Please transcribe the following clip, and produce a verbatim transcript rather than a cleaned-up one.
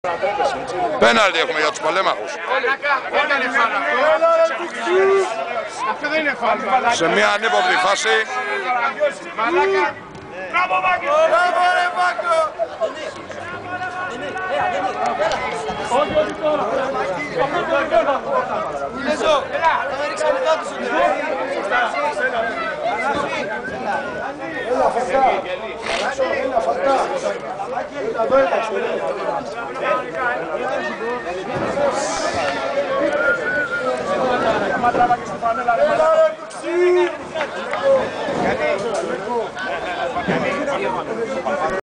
Πέναλτι έχουμε για τους παλέμαχους. Αυτό δεν είναι φάουλ. Σε μια ανύποπτη φάση. Μπράβο Μπάκο! Μπράβο ρε Μπάκο! Όχι, όχι τώρα. Λεζό, θα με ρίξει μετά τους. Έλα φωτά. Έλα φωτά. Έλα εδώ είμαστε. Έλα ρε κουξί.